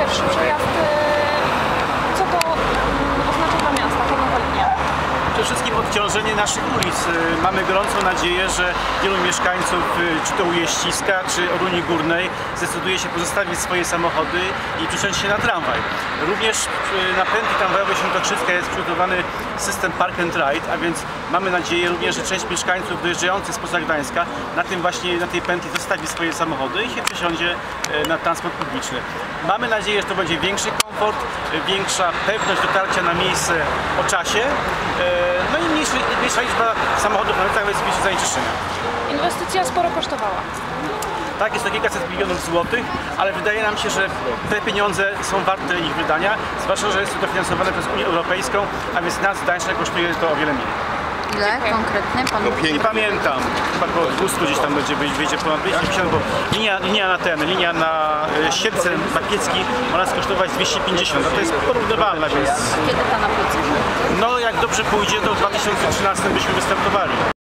pierwszy przejazd, co to oznacza dla miasta, ta nowa linia? Przede wszystkim odciążenie naszych ulic. Mamy gorącą nadzieję, że wielu mieszkańców, czy to Ujeściska, czy Oruni Górnej, zdecyduje się pozostawić swoje samochody i przesiąść się na tramwaj. Również na pętli tramwajowej Świętokrzyska jest przygotowany system Park and Ride, a więc mamy nadzieję również, że część mieszkańców dojeżdżających spoza Gdańska na tej pętli zostawi swoje samochody i się przesiądzie na transport publiczny. Mamy nadzieję, że to będzie większy komfort, większa pewność dotarcia na miejsce o czasie, no i mniejsza liczba samochodów na ulicach, więc mniejsze zanieczyszczenia. Inwestycja sporo kosztowała. Tak, jest to kilkaset milionów złotych, ale wydaje nam się, że te pieniądze są warte ich wydania, zwłaszcza, że jest to dofinansowane przez Unię Europejską, a więc nas Gdańska kosztuje to o wiele mniej. Ile konkretnie pan? Nie pamiętam, chyba około 200 gdzieś tam wyjdzie ponad 250, bo linia na Siedlce Makiecki ma nas kosztować 250, a to jest porównywalne, więc Kiedy ta na Płocku? no jak dobrze pójdzie, to w 2013 byśmy wystartowali.